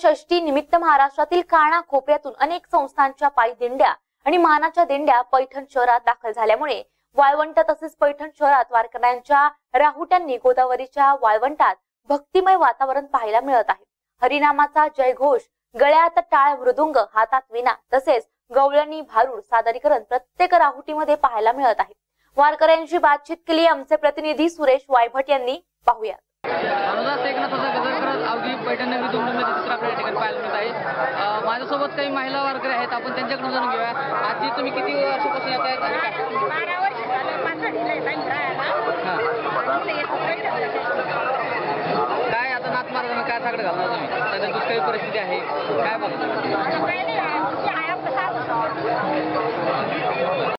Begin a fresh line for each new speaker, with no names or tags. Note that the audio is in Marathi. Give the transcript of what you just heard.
षष्ठी निमित्त महाराष्ट्रातील कानाकोपऱ्यातून अनेक संस्थांच्या पायी दिंड्या आणि मानाच्या दिंड्या पैठण शहरात दाखल झाल्यामुळे वाळवंट तसेच पैठण शहरात वारकऱ्यांच्या राहुट्यांनी गोदावरीच्या वाळवंटात भक्तिमय वातावरण पाहायला मिळत आहे। हरिनामाचा जयघोष, गळ्यात टाळ मृदुंग, हातात विणा तसेच गवळणी भारूड सादरीकरण प्रत्येक राहुटीमध्ये पाहायला मिळत आहे। वारकऱ्यांशी बातचीत केली आमचे प्रतिनिधी सुरेश वायभट यांनी, पाहूया।
अवघी पैठण नगरी दुमडूमध्ये चित्र आपल्याला ठिकाणी पाहायला मिळत आहे। माझ्यासोबत काही महिला वर्कर आहेत, आपण त्यांच्याकडून जाणून घेऊया। आजी तुम्ही किती वर्षापासून येत आहेत आणि काय?
12 वर्ष झालं
काय आता नाथ मार्गाने काय साकडं घालणार तुम्ही? सध्या दुष्काळी परिस्थिती आहे, काय बघा?